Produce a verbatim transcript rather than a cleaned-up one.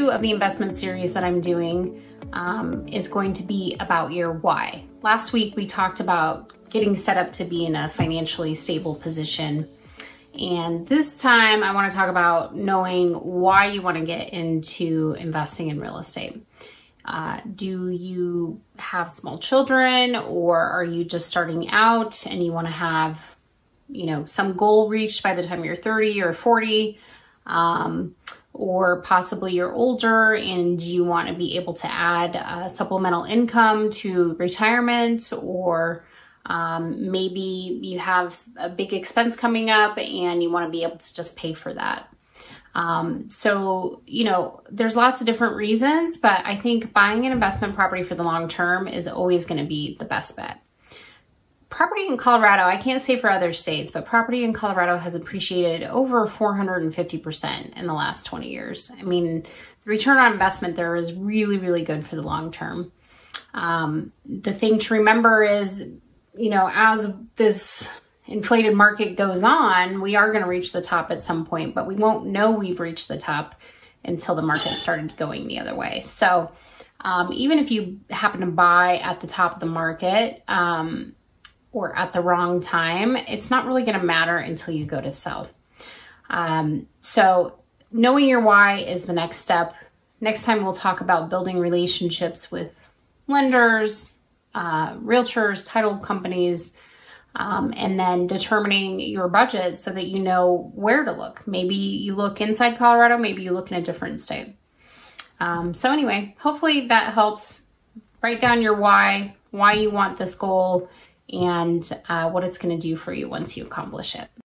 two of the investment series that I'm doing um, is going to be about your why. Last week we talked about getting set up to be in a financially stable position. And this time I want to talk about knowing why you want to get into investing in real estate. Uh, do you have small children, or are you just starting out and you want to have, you know, some goal reached by the time you're thirty or forty? Um, or possibly you're older and you want to be able to add uh, supplemental income to retirement, or um, maybe you have a big expense coming up and you want to be able to just pay for that. Um, so, you know, there's lots of different reasons, but I think buying an investment property for the long term is always going to be the best bet. Property in Colorado, I can't say for other states, but property in Colorado has appreciated over four hundred fifty percent in the last twenty years. I mean, the return on investment there is really, really good for the long term. Um, the thing to remember is, you know, as this inflated market goes on, we are going to reach the top at some point, but we won't know we've reached the top until the market started going the other way. So um, even if you happen to buy at the top of the market, um, or at the wrong time, it's not really going to matter until you go to sell. Um, so knowing your why is the next step. Next time we'll talk about building relationships with lenders, uh, realtors, title companies, um, and then determining your budget so that you know where to look. Maybe you look inside Colorado, maybe you look in a different state. Um, so anyway, hopefully that helps. Write down your why, why you want this goal, and uh, what it's going to do for you once you accomplish it.